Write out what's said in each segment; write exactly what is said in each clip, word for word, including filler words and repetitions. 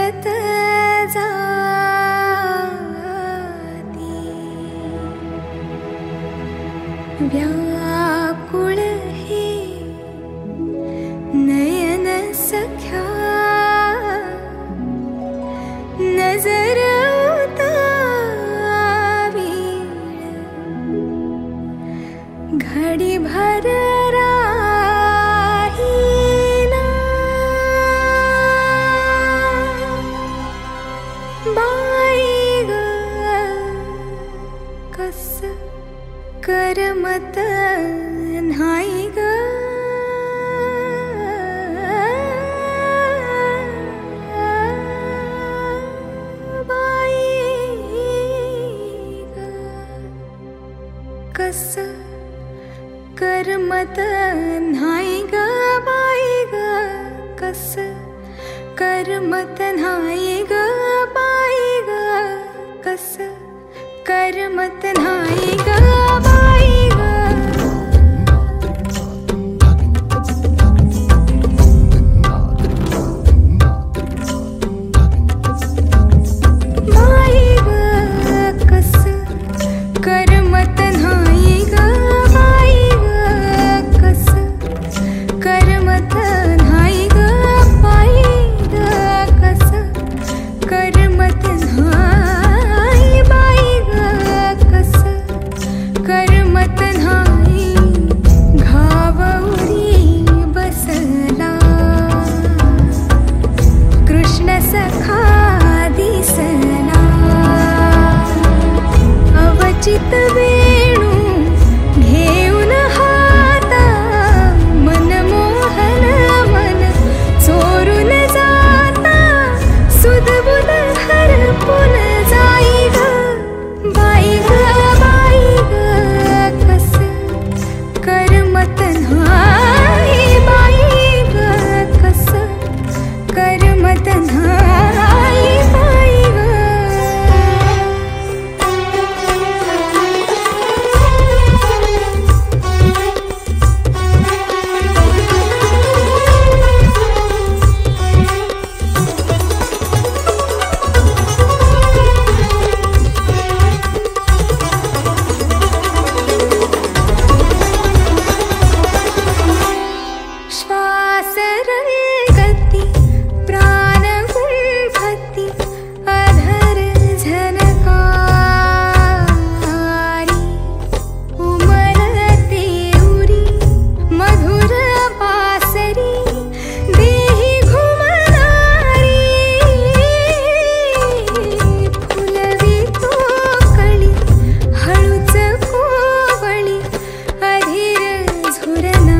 फिरत जाती व्याकुळ हे नयन सख्या नजर उतावी घडी भर राहीना बाई ग कस करमत नाही ग कस करमत नाही ग बाई ग कस करमत नाही ग बाई ग कस करमत नाही ग बाई ग बाई ग कस करमत नाही ग बाई ग कस करमत नाही ग बाई ग कस करमत नाही बाई ग कस करमत नाही घावरी बसला कृष्ण सखा दिसला अवचित वेणू घेऊन हाता मनमोहन मन चोरून जाता सुदबुद हरपून जाई ग बाई ग बाई ग कस करमत नाही बाई ग कस करमत नाही बाई ग श्वासरंगती प्राणगुंफती अधर झनकारी उमलते उरी मधुर बासरी देही घुमणारी फुलवी तो कळी हळूच कोवळी अधीर झुरना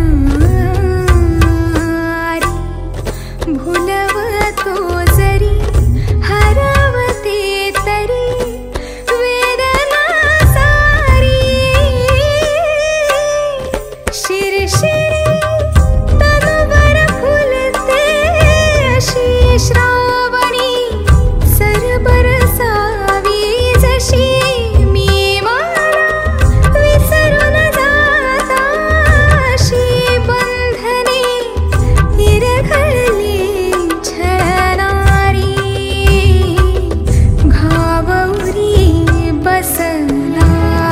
भुलवतो जरी हरवते तरी वेदना सारी शिरशिरी तनुवर फुलते अशी श्रावणी सरबर सावी जशी मी मला विसरून जाता अशी बंधने हिरखळली छळणारी घावरी बसला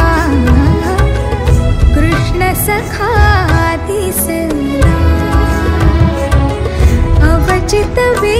कृष्ण सखा दिसला अवचित वे